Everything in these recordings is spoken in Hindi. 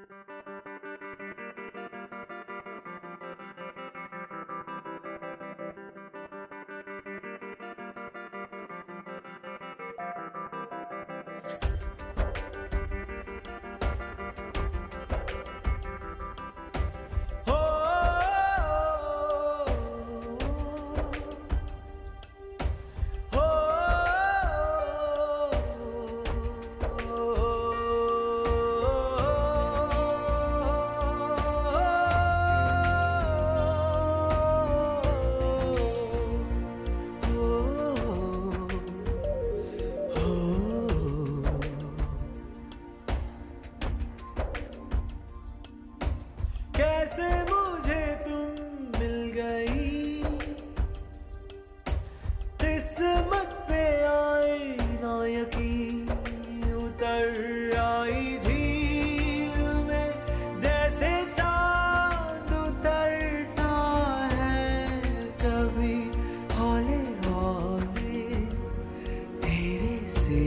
कैसे मुझे तुम मिल गई, किस्मत पे आए ना यकीन, उतर आई झील में जैसे चांद उतरता है कभी हौले हौले तेरे से।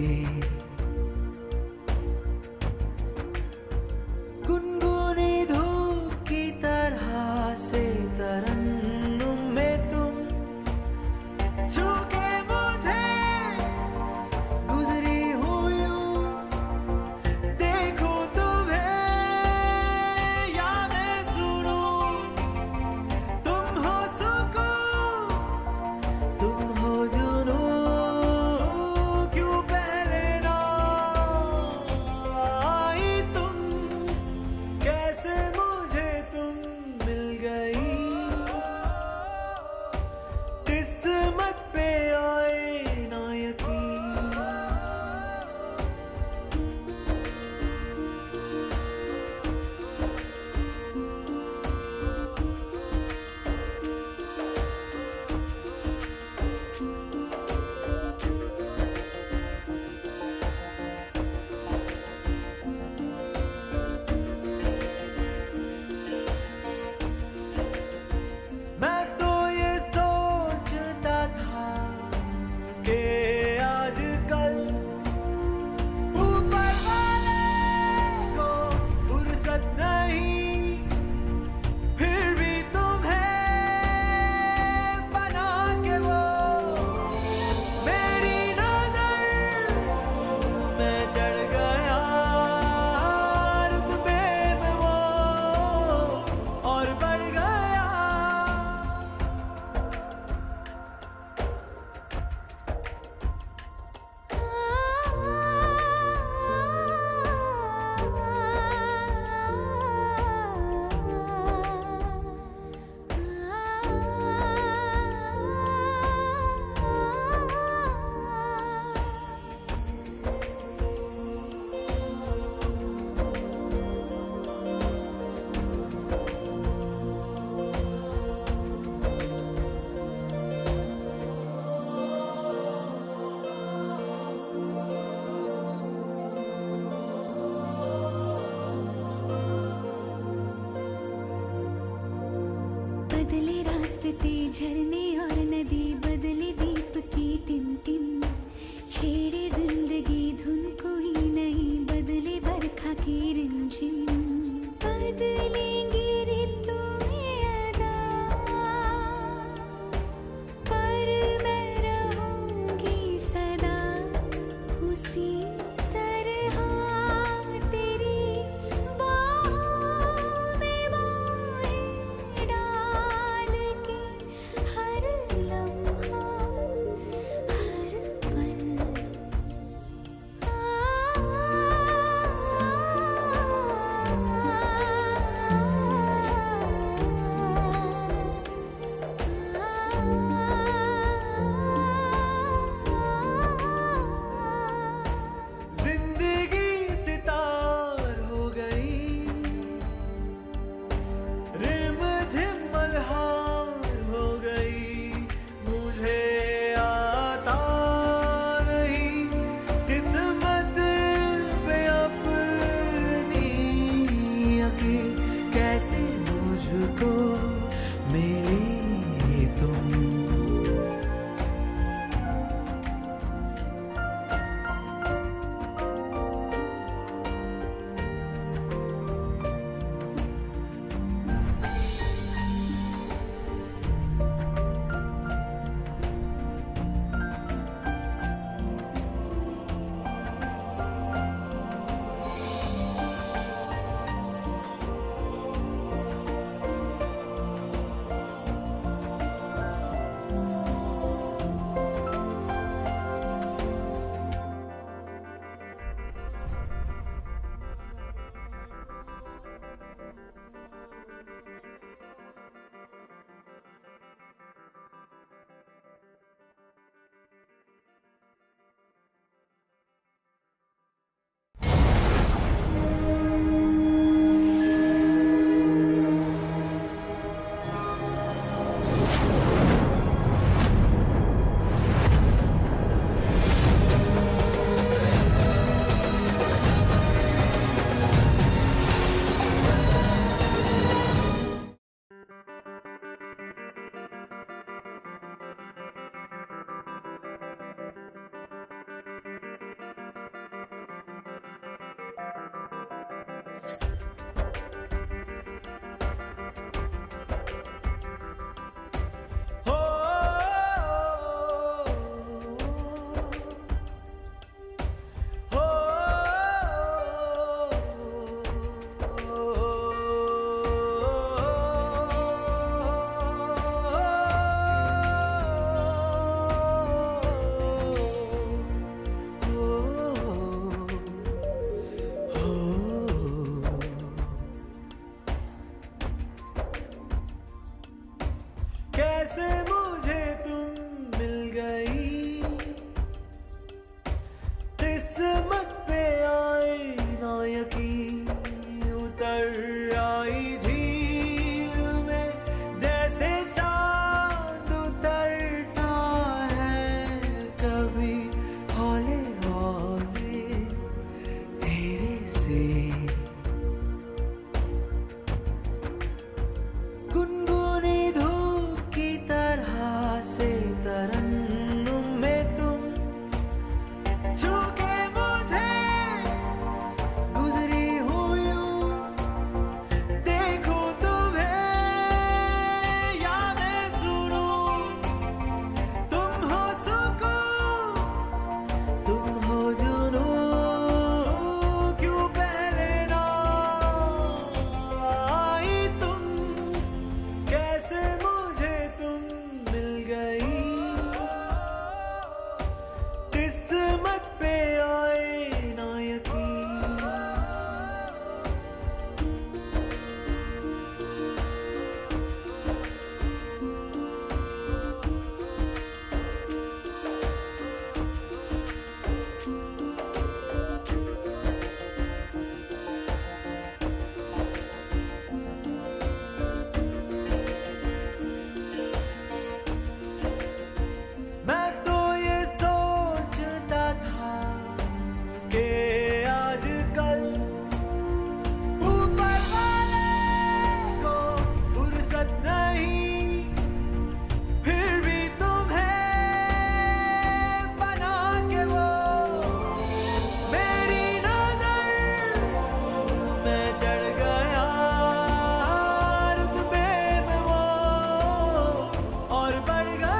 गुनगुनी धूप की तरह से तरन्नुम में तुम छू के मुझे गुजरी हो यूं, देखूं तुम्हें या मैं सुनूं, तुम हो सुकून तुम हो जुनून, क्यों पहले ना आई तुम, कैसे मुझे तुम मिल गई, किस्मत पे आए ना यकीन। मैं तो ये सोचता था कि आजकल ऊपर वाले को फुर्सत नहीं, फिर भी तुम्हें बना के वो मेरी नजर में चढ़ गया, रुतबे में वो और बढ़ गया। बदले रास्ते झरने और नदी, बदले दीप की टिमटिम, छेड़े जिंदगी धुन कोई नहीं, बदले बरखा की रिमझिम, बदलेंगी ऋतुएं अदा, पर मैं रहूंगी सदा उसी तरह तेरी बाहों में बाहें डाल के, हर लम्हा हर पल जिंदगी सितार हो गई, रिमझिम मल्हार हो गई, मुझे आता नहीं किस्मत पे अपनी यकीन, कैसे मुझको मिली तुम। कैसे मुझे तुम मिल गई, किस्मत पे आए ना यकीन, उतर आई झील में जैसे चांद उतरता है कभी हौले हौले तेरे से। गुनगुनी धूप की तरह से तरन्नुम में तुम छू के मुझे गुजरी हो यूं, देखूं तुम्हें या मैं सुनूं, तुम हो सुकून तुम हो जुनून, क्यों पहले ना आई तुम, कैसे मुझे तुम मिल गई, किस्मत पे आए ना यकीन। मैं तो ये सोचता था कि आजकल ऊपर वाले को फुर्सत नहीं, फिर भी तुम्हें बना के वो मेरी नजर में चढ़ गया, रुतबे में वो और बढ़ गया।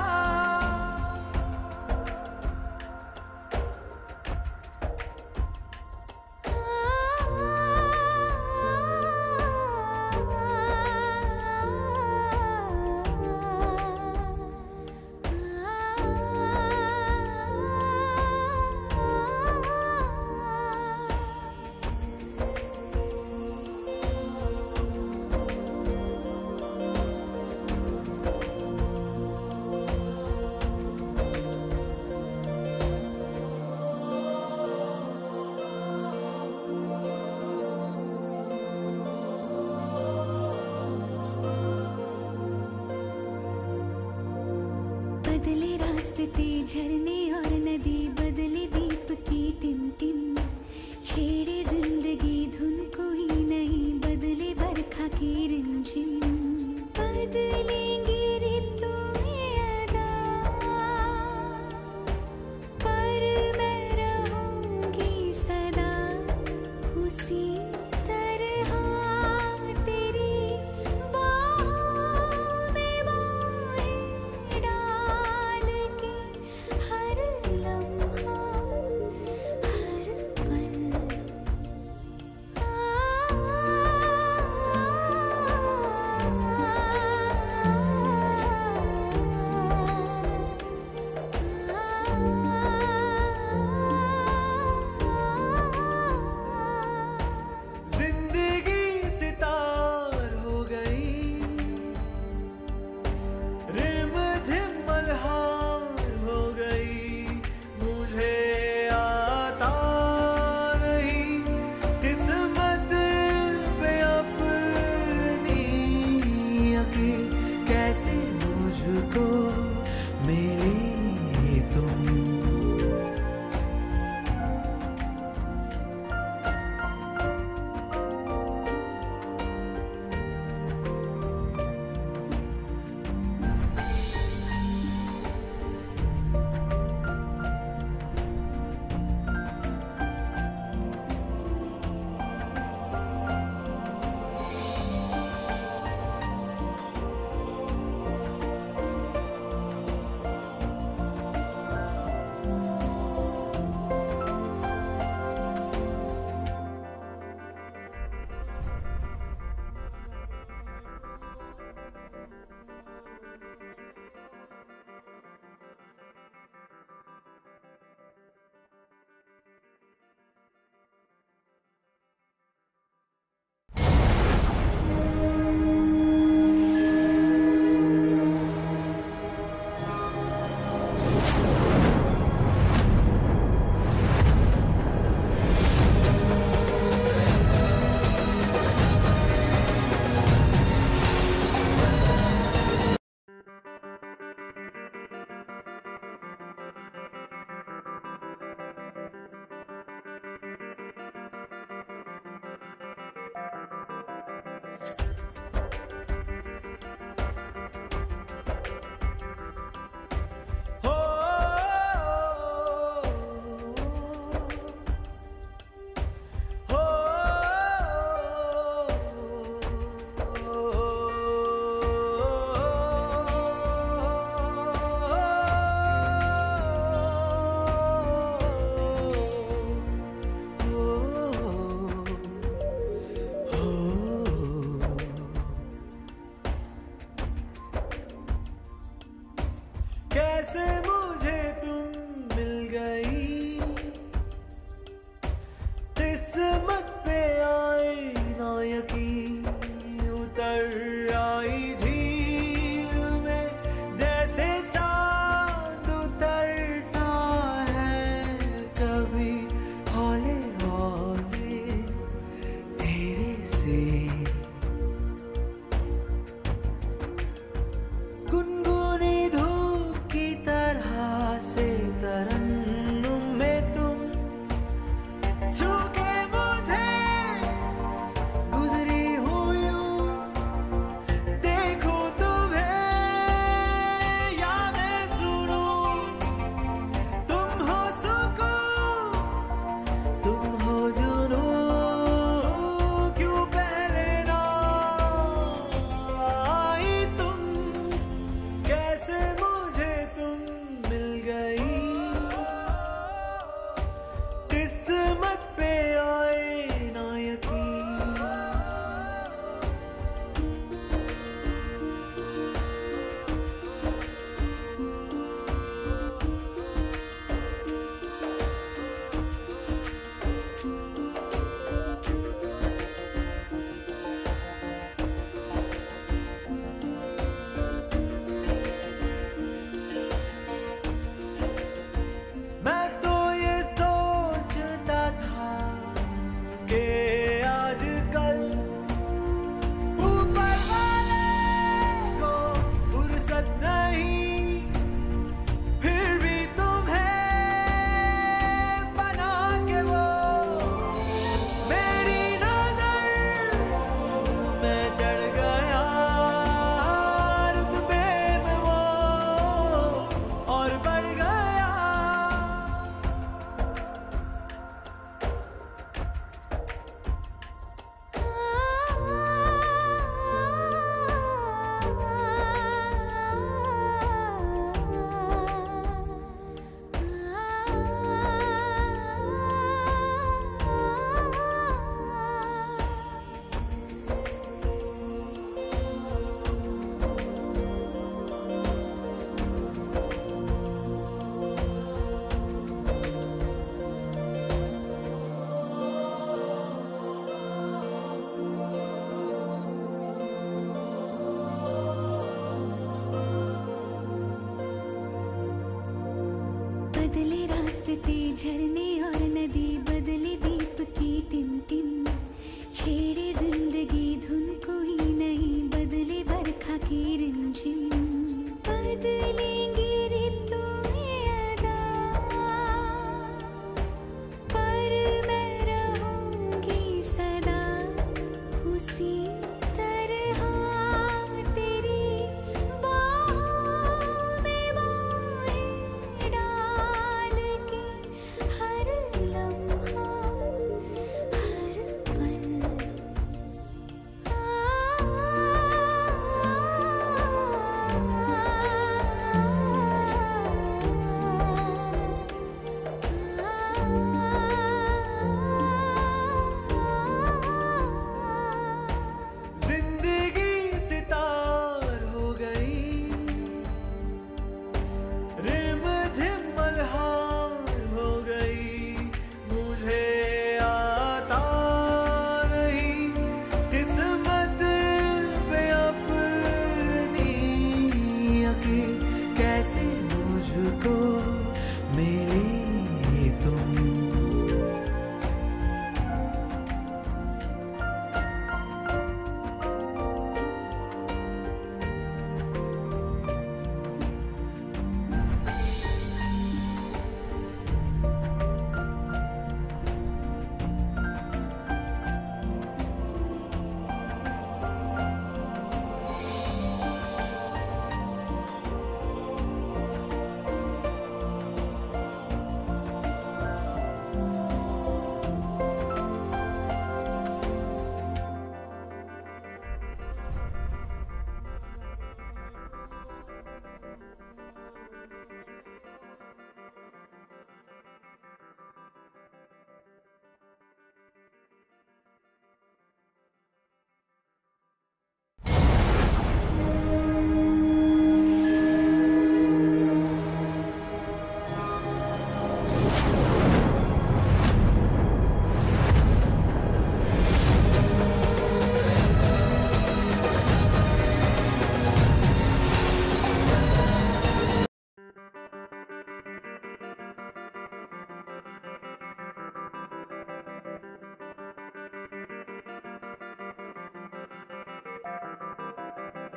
बदले रास्ते झरने और नदी, बदले दीप की टिमटिम, छेड़े जिंदगी धुन कोई नहीं, बदले बरखा की रिमझिम, बदलेंगी ऋतुएं अदा, पर मैं रहूंगी सदा उसी तरह तेरी बाहों में बाहें डाल के, हर कैसे मुझे तुम मिल गई, किस्मत पे आए ना यकीन, उतर आई झील में जैसे चांद उतरता है कभी हौले हौले तेरे से। गुनगुनी धूप की तरह से तरन्नुम में तुम छू के मुझे गुजरी हो यूं, देखो तुम्हें या मैं सुनूं, तुम हो सुकून तुम हो जुनून, क्यों पहले ना आई तुम, कैसे मुझे तुम मिल गई, किस्मत पे आए ना यकीन। मैं तो ये सोचता था कि आजकल ऊपर वाले को फुर्सत नहीं, फिर भी तुम्हें बना के वो मेरी नजर में चढ़ गया, रुतबे में वो और बढ़ गया। बदले रास्ते झरने और नदी, बदले दीप की टिमटिम, छेड़े जिंदगी धुन कोई नहीं, बदले बरखा की रिमझिम, बदलेंगी ऋतुएं अदा, पर मैं रहूंगी सदा उसी तरह तेरी बाहों में बाहें डाल के, हर लम्हा हर पल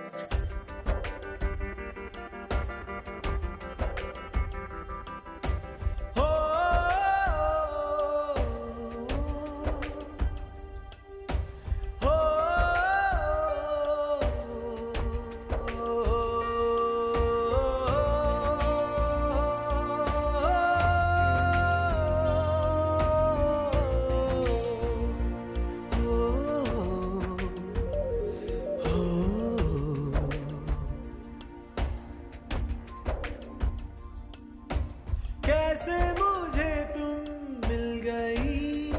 कैसे मुझे तुम मिल गई,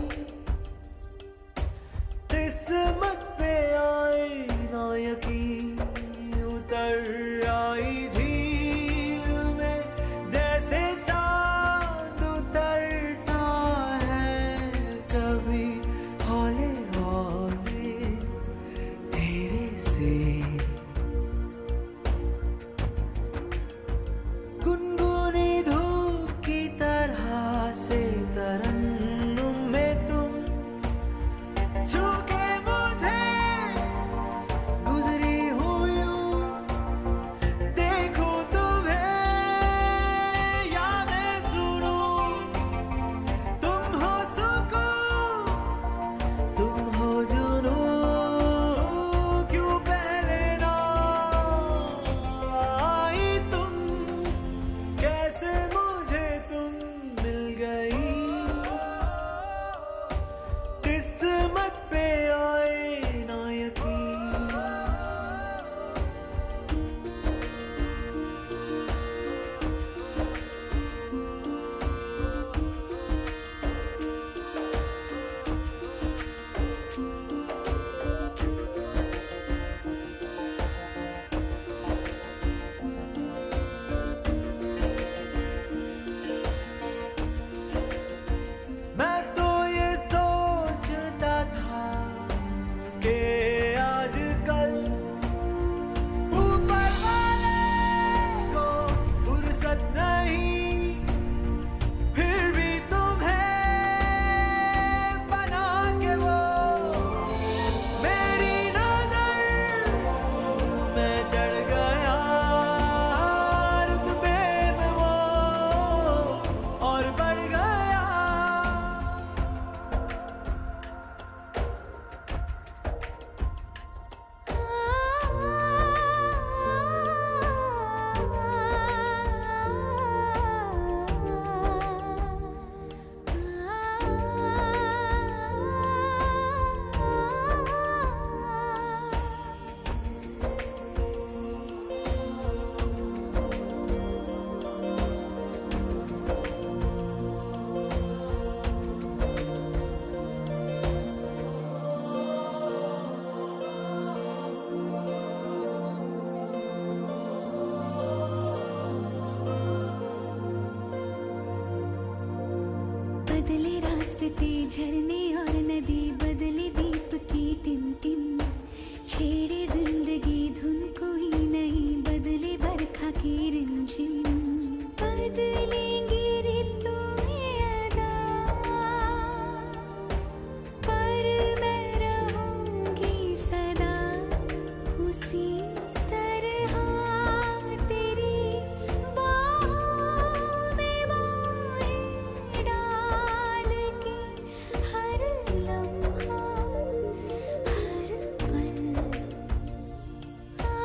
किस्मत पे आए ना यकीन, उतर आई झील में जैसे चांद उतरता है कभी हौले हौले तेरे से। गुनगुनी धूप की तरह से तरन्नुम में तुम छू के मुझे गुजरी हो यूं, देखूं तुम्हें या मैं सुनूं, तुम हो सुकून तुम हो जुनूं, क्यों पहले ना आई तुम, कैसे मुझे तुम मिल गई, किस्मत पे आए ना यकीन। मैं तो ये सोचता था कि आजकल ऊपर वाले को फुर्सत नहीं, फिर भी तुम्हें बना के वो मेरी नजर में चढ़ गया, रुतबे में वो और बढ़ गया। बदले रास्ते झरने और नदी, बदले दीप की टिमटिम, छेड़े जिंदगी धुन कोई नहीं, बदले बरखा की रिमझिम, बदलेंगी ऋतुएं अदा, पर मैं रहूंगी सदा उसी तरह तेरी बाहों में बाहें डाल के, हर लम्हा हर पल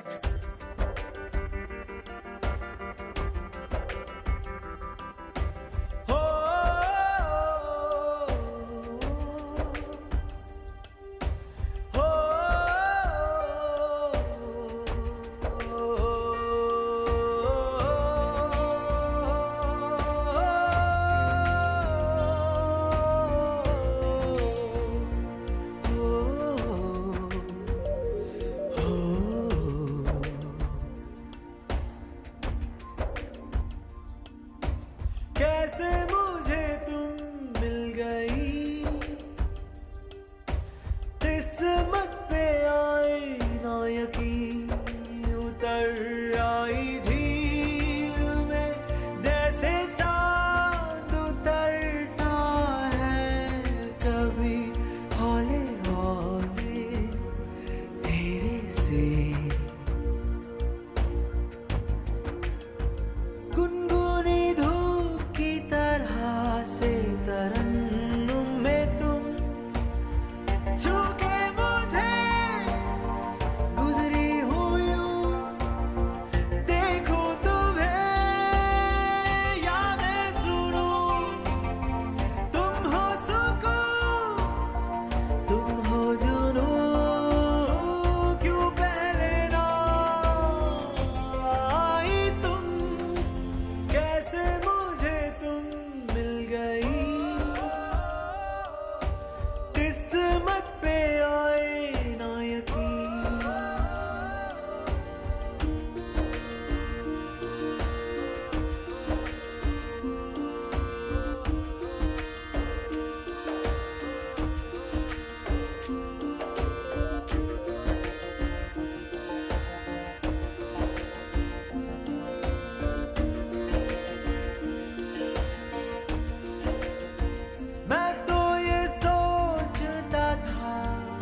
हो हो कैसे मुझे तुम मिल गई, किस्मत पे आए ना यकीन, उतर आई झील में जैसे चांद उतरता है कभी हौले हौले तेरे से। गुनगुनी धूप की तरह से तरन्नुम में तुम छू के मुझे गुजरी हो यूं, देखूं तुम्हें या मैं सुनूं, तुम हो सुकून तुम हो जुनून, क्यों पहले ना आई तुम, कैसे मुझे तुम मिल गई, किस्मत पे आए ना यकीन। मैं तो ये सोचता था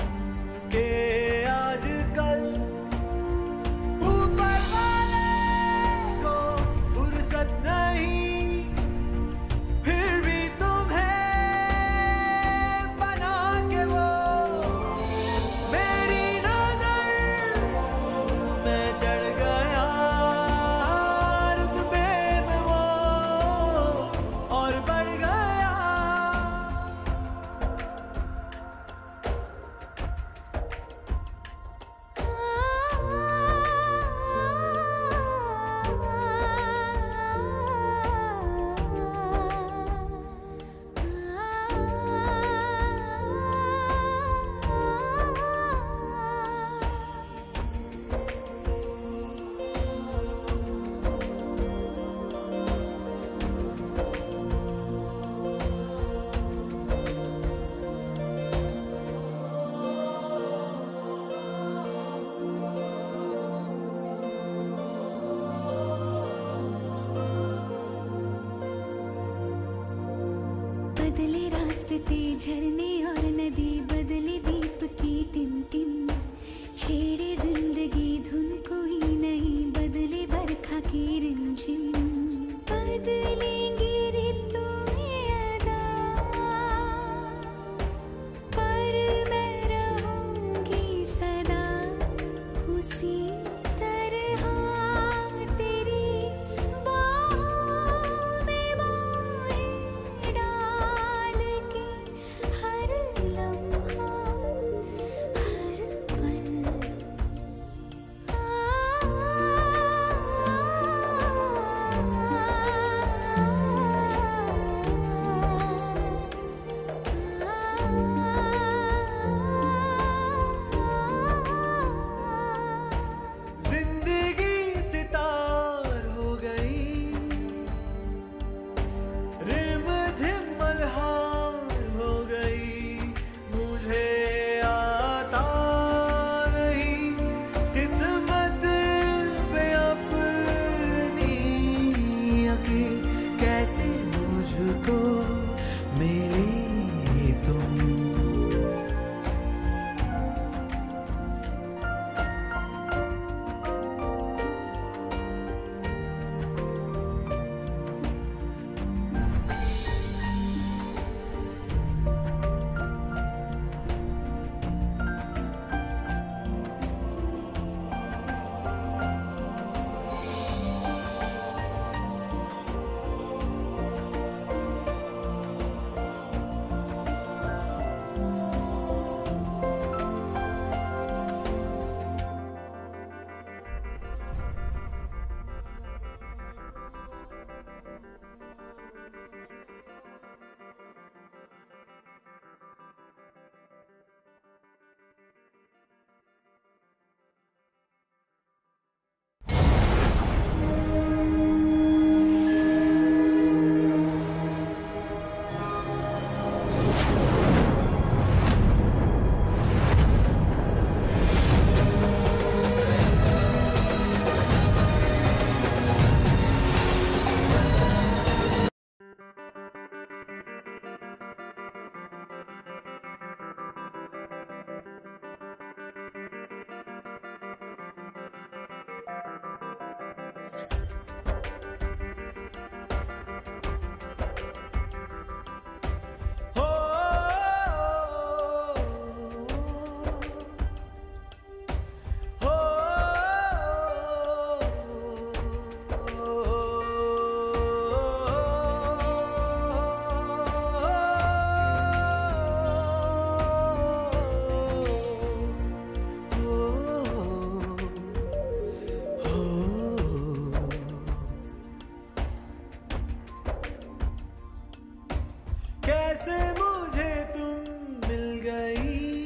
कैसे मुझे तुम मिल गई,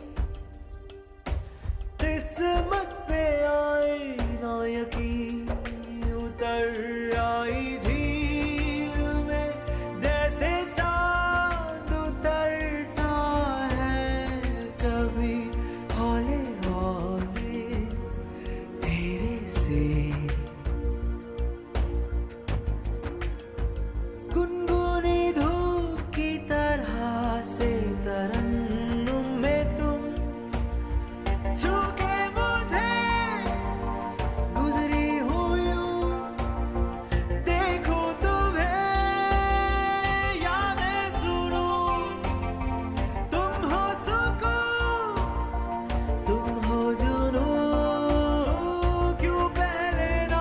किस्मत पे आए ना यकीन, उतर आई झील में जैसे चांद उतरता है कभी हौले हौले तेरे से। गुनगुनी धूप की तरह से तरन्नुम में तुम छू के मुझे गुजरी हो यूं, देखूं तुम्हें या मैं सुनूं, तुम हो सुकून तुम हो जुनून, क्यों पहले ना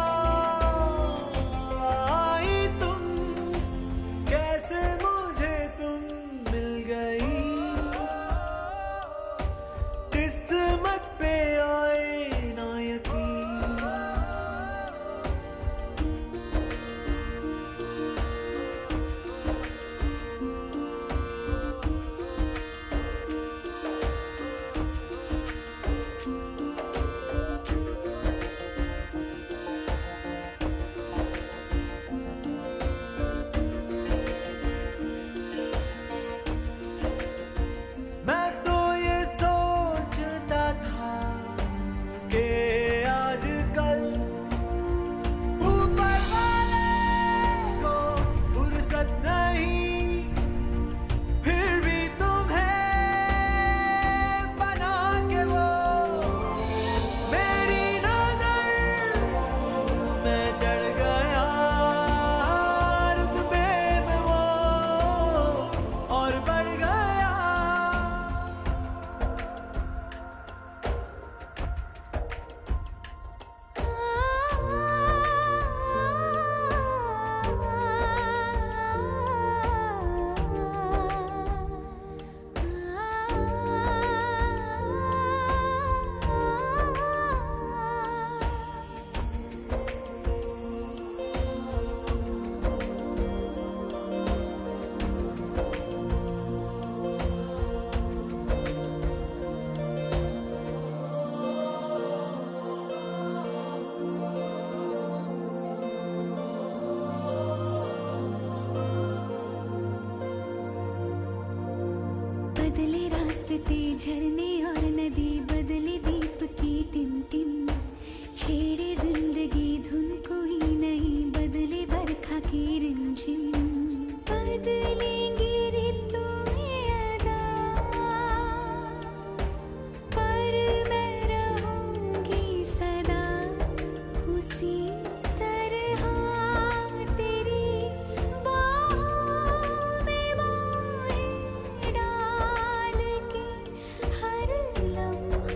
आई तुम, कैसे मुझे तुम मिल गई, किस्मत पे आए ना यकीन। मैं तो ये सोचता था कि आजकल ऊपर वाले को फुर्सत नहीं, फिर भी तुम्हें बना के वो मेरी नजर में चढ़ गया, रुतबे में वो और बढ़ गया। बदले रास्ते झरने और नदी, बदले दीप की टिमटिम, छेड़े जिंदगी धुन कोई नहीं, बदले बरखा की रिमझिम, बदलेंगी ऋतुएं अदा, पर मैं रहूंगी सदा उसी तरह तेरी बाहों में बाहें डाल के, हर लम्हा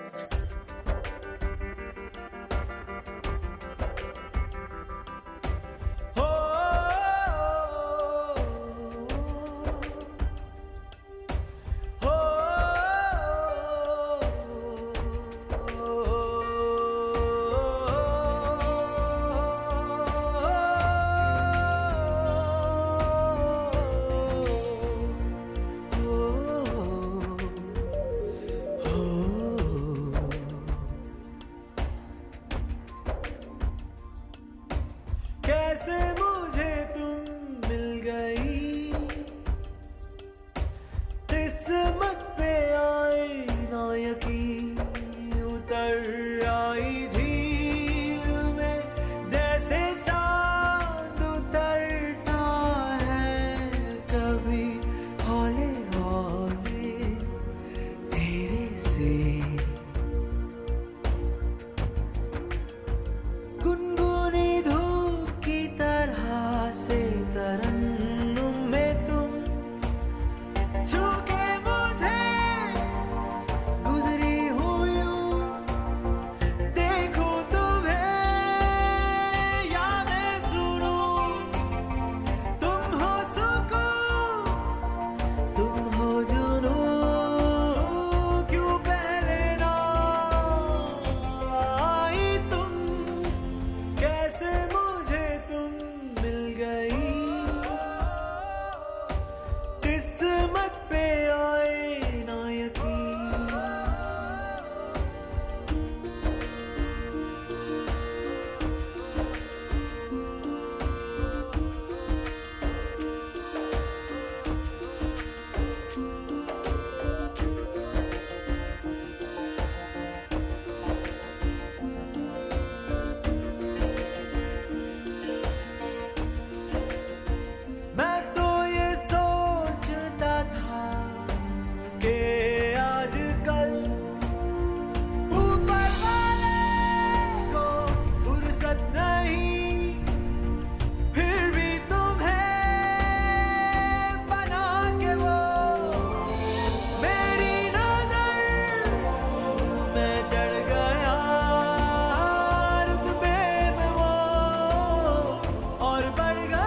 हो हो कैसे मुझे तुम मिल गई, किस्मत पे आए ना यकीन, उतर आई झील में जैसे चांद उतरता है कभी हौले हौले तेरे से। गुनगुनी धूप की तरह से तरन्नुम में तुम छू के मुझे गुजरी हो यूं, देखूं तुम्हें या मैं सुनूं, तुम हो सुकून तुम हो जुनून, क्यों पहले ना आई तुम, कैसे मुझे तुम मिल गई, किस्मत पे आए ना यकीन। मैं तो ये सोचता था कि आजकल ऊपर वाले को फुर्सत नहीं, फिर भी तुम्हें बना के वो मेरी नजर में चढ़ गया, रुतबे में वो और बढ़ गया।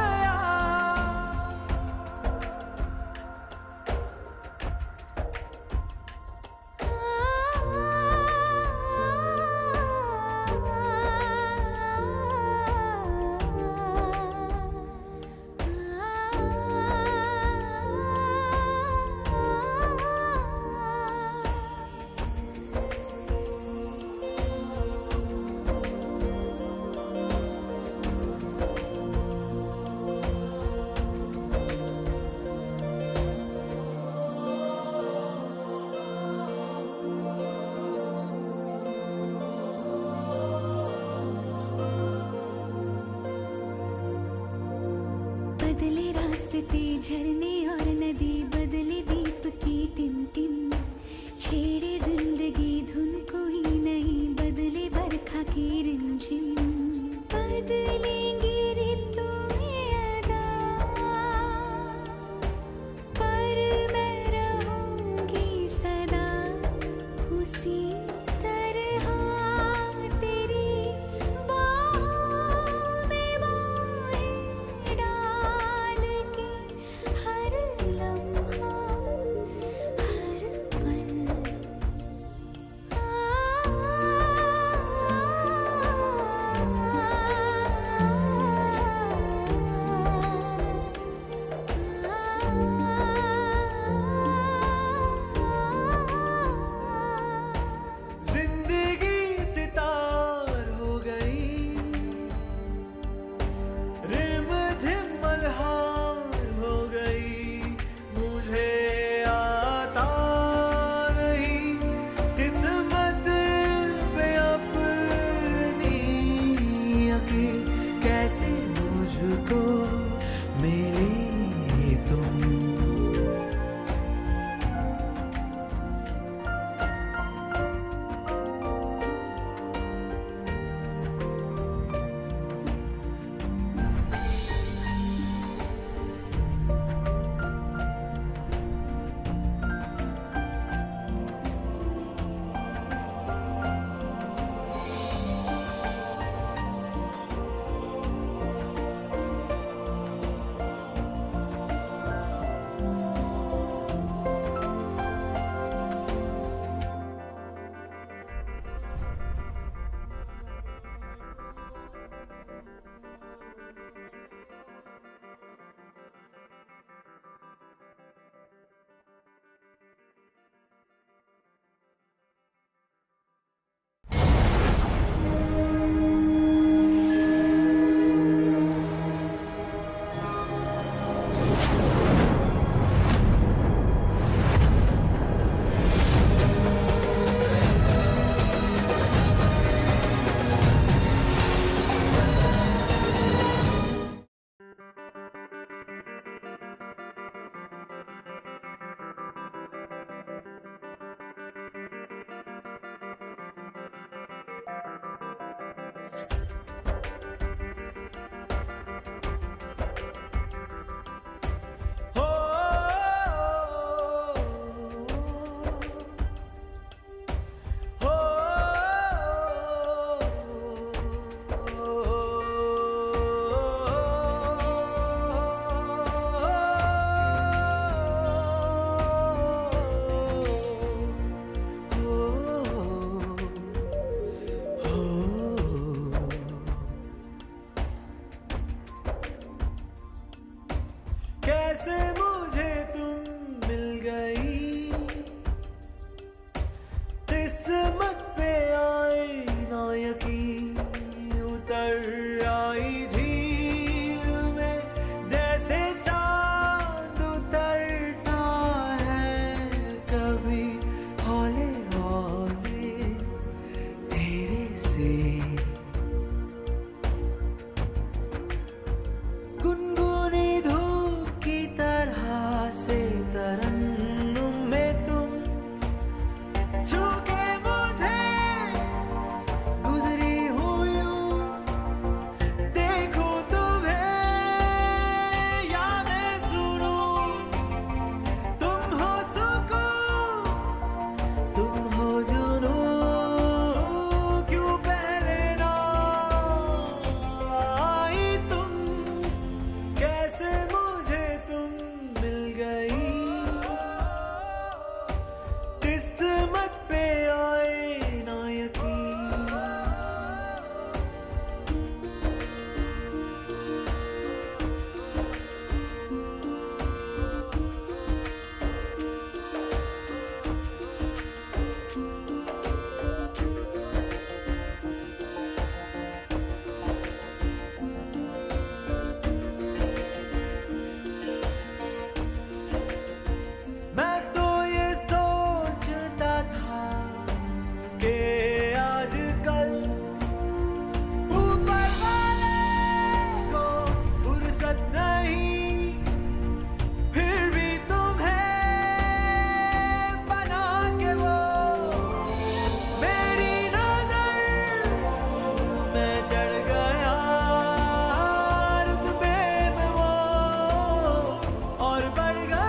बदले रास्ते झरने और नदी, बदले दीप की टिमटिम, छेड़े जिंदगी धुन कोई नहीं, बदले बरखा की रिमझिम, बदलेंगी ऋतुएं अदा, पर मैं रहूंगी सदा उसी तरह तेरी बाहों में बाहें डाल के, हर लम्हा हर पल आ हो हो कैसे मुझे तुम मिल गई, किस्मत पे आए ना यकीन, उतर आई झील में जैसे चांद उतरता है कभी हौले हौले तेरे से। गुनगुनी धूप की तरह से तरन्नुम में तुम छू के मुझे गुजरी हो यूं, देखूं तुम्हें या मैं सुनूं, तुम हो सुकून तुम हो जुनून, क्यों पहले ना आई तुम, कैसे मुझे तुम मिल गई, किस्मत पे आए ना यकीन। मैं तो ये सोचता था कि आजकल ऊपर वाले को फुर्सत नहीं, फिर भी तुम्हें बना के वो मेरी नजर में चढ़ गया, रुतबे में वो और बढ़ गया।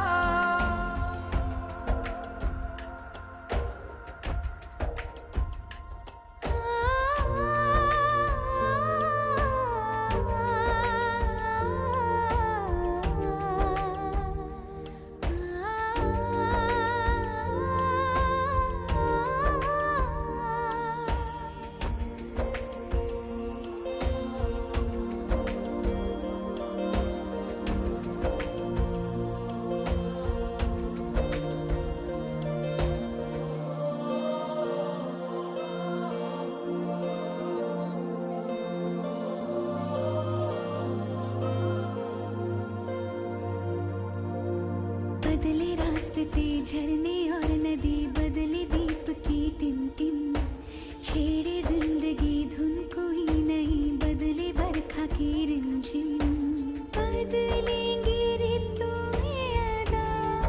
बदले रास्ते झरने और नदी, बदले दीप की टिमटिम, छेड़े जिंदगी धुन कोई नहीं, बदले बरखा की रिमझिम, बदलेंगी ऋतुएं अदा,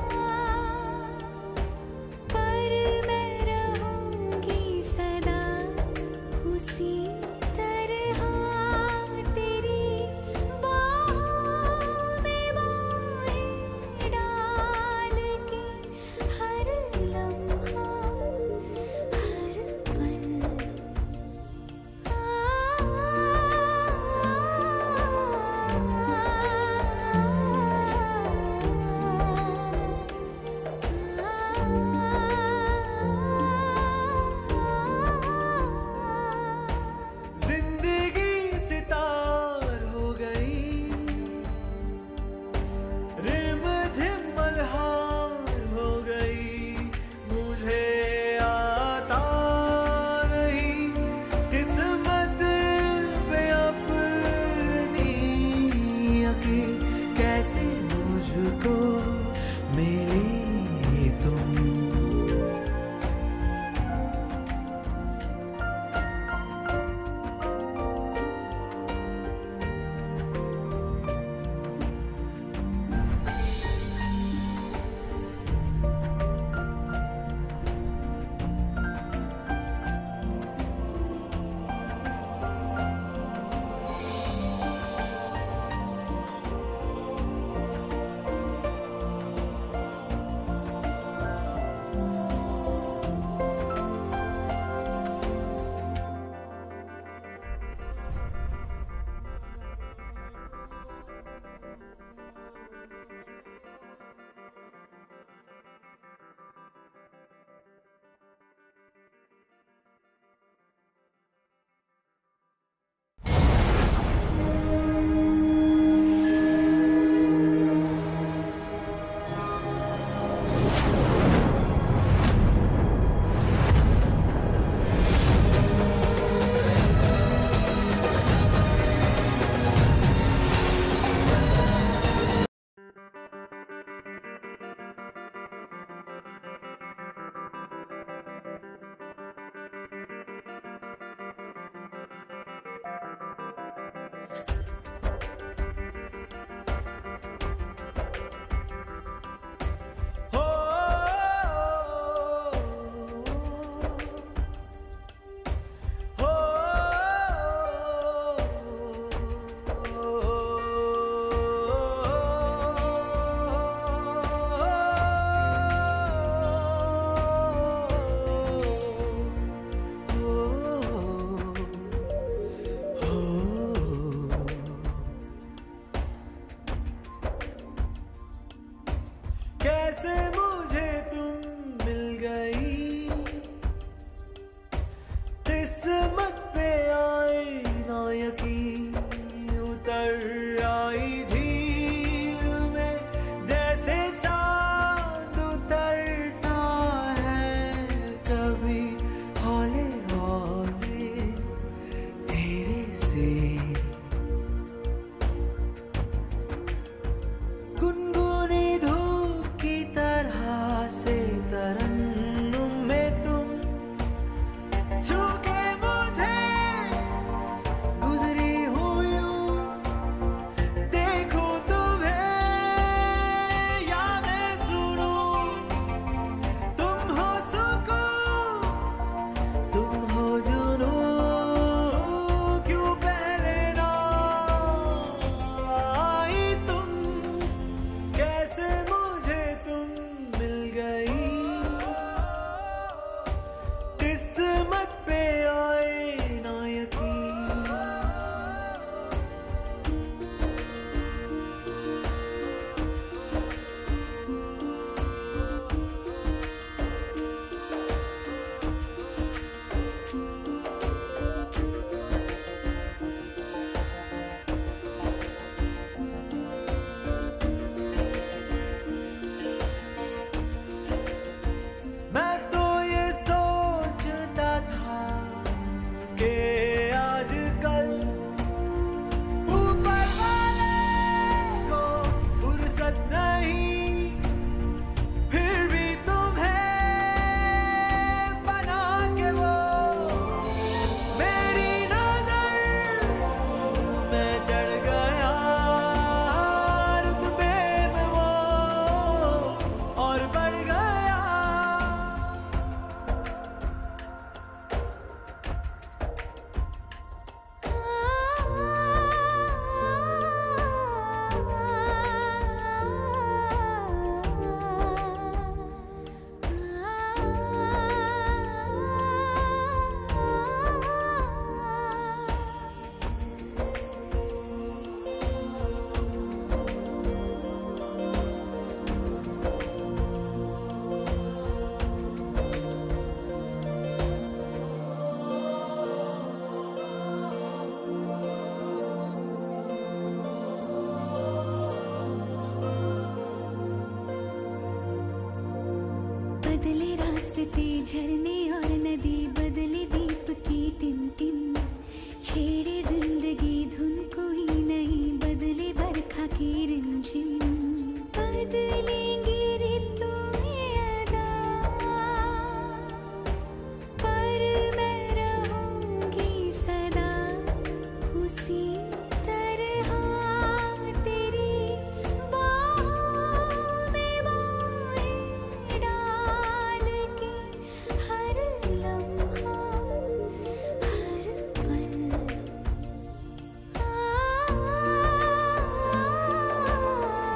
पर मैं रहूंगी सदा उसी तरह तेरी बाहों में बाहें डाल के, हर लम्हा हर पल जिंदगी सितार हो गई, रिमझिम मल्हार हो गई, मुझे आता नहीं किस्मत पे अपनी यकीन, कैसे मुझको मिली तुम। कैसे मुझे तुम मिल गई, किस्मत पे आए ना यकीन, उतर आई झील में जैसे चांद उतरता है कभी हौले हौले तेरे से। गुनगुनी धूप की तरह से तरन्नुम में तुम छू के मुझे गुजरी हो यूं, देखूं तुम्हें या मैं सुनूं, तुम हो सुकून तुम हो जुनून, क्यों पहले ना आई तुम, कैसे मुझे तुम मिल गई, किस्मत पे आए ना यकीन। मैं तो ये सोचता था कि आजकल ऊपर वाले को फुर्सत नहीं, फिर भी तुम्हें बना के वो मेरी नजर में चढ़ गया, रुतबे में वो और बढ़ गया। बदले रास्ते झरने और नदी, बदले दीप की टिमटिम, छेड़े जिंदगी धुन कोई नहीं, बदले बरखा की रिमझिम, बदलेंगी ऋतुएं अदा, पर मैं रहूंगी सदा उसी तरह तेरी बाहों में बाहें डाल के, हर लम्हा हर पल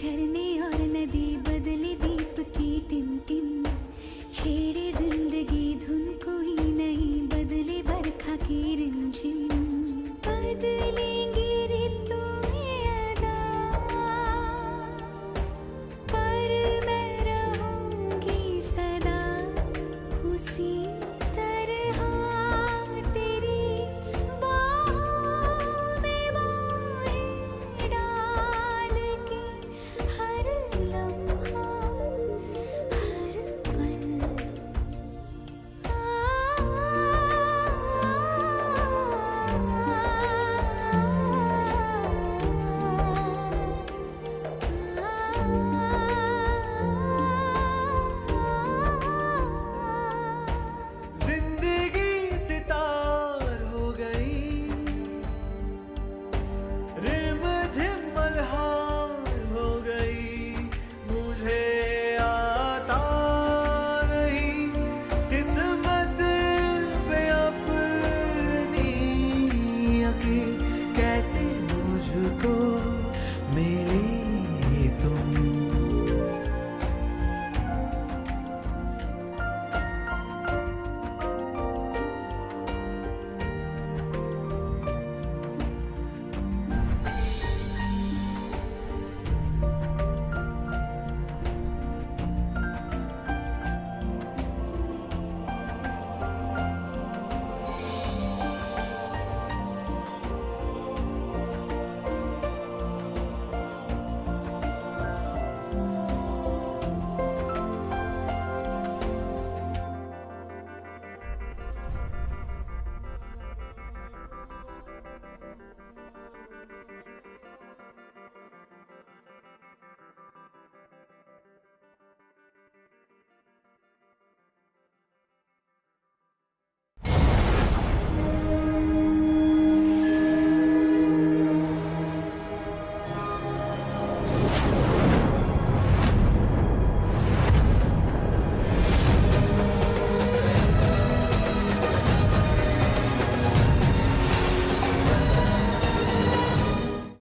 झरने और नदी बदले दीप की टिम छेड़े जिंदगी धुन कोई नहीं बदले बरखा की रिमझिम बदलेंगी ऋतुएं अदा पर मैं रहूंगी सदा उसी